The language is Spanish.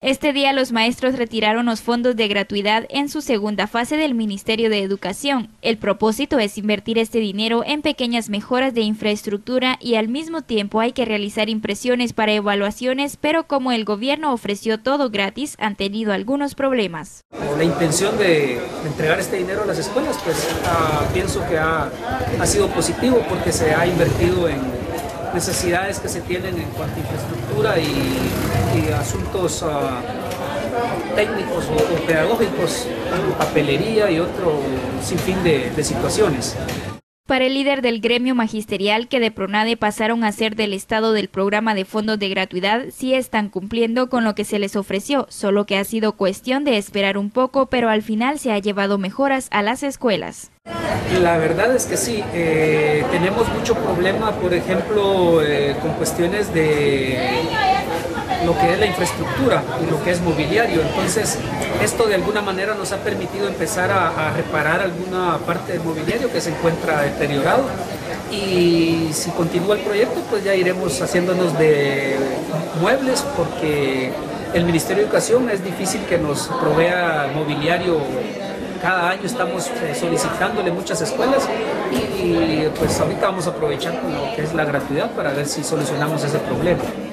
Este día los maestros retiraron los fondos de gratuidad en su segunda fase del Ministerio de Educación. El propósito es invertir este dinero en pequeñas mejoras de infraestructura y al mismo tiempo hay que realizar impresiones para evaluaciones, pero como el gobierno ofreció todo gratis, han tenido algunos problemas. La intención de entregar este dinero a las escuelas, pues pienso que ha sido positivo porque se ha invertido en necesidades que se tienen en cuanto a infraestructura y asuntos técnicos o pedagógicos, papelería y otro sinfín de situaciones. Para el líder del gremio magisterial, que de Pronade pasaron a ser del Estado del programa de fondos de gratuidad, sí están cumpliendo con lo que se les ofreció, solo que ha sido cuestión de esperar un poco, pero al final se ha llevado mejoras a las escuelas. La verdad es que sí, tenemos mucho problema, por ejemplo, con cuestiones de lo que es la infraestructura y lo que es mobiliario. Entonces, esto de alguna manera nos ha permitido empezar a reparar alguna parte del mobiliario que se encuentra deteriorado. Y si continúa el proyecto, pues ya iremos haciéndonos de muebles, porque el Ministerio de Educación es difícil que nos provea mobiliario. Cada año estamos solicitándole muchas escuelas y pues ahorita vamos a aprovechar con lo que es la gratuidad para ver si solucionamos ese problema.